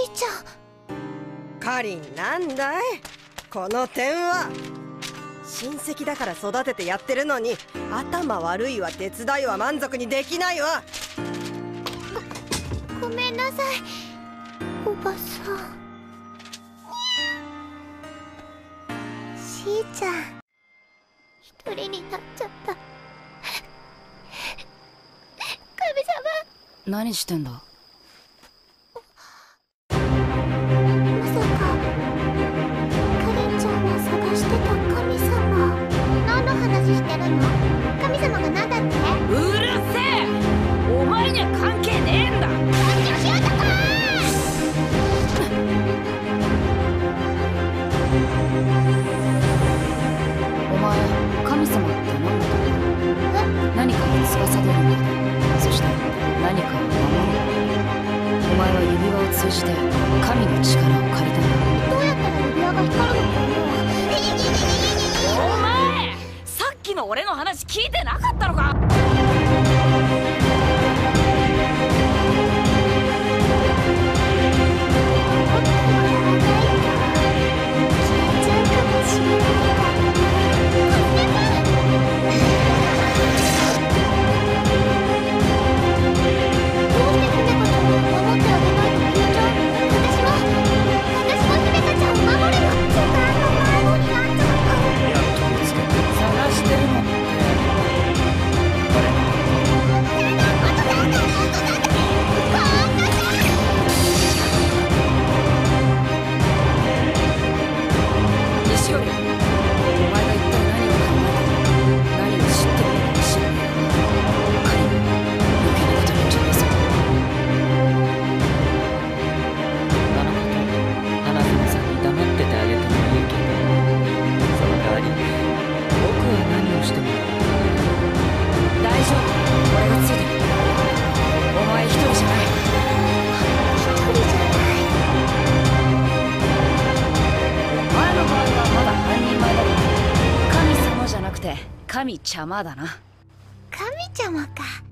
ーちゃん。 カリン、なんだいこの点は。親戚だから育ててやってるのに、頭悪いわ、手伝いは満足にできないわ。 ごめんなさい、おばさん。しーちゃん、一人になっちゃった。神様。 何してんだ。 まさかカリンちゃんが探してた神様。何の話してるの？神様が何だって？ うるせえ、お前には関係ねえんだ。お前、神様って何だと思う？何かを司るんだ。そして何かを守る。お前は指輪を通じて神の力を借りたんだ。 どうやったら指輪が光るのかな？ お前、さっきの俺の話聞いてなかったのか？神ちゃまだな。 神ちゃまか。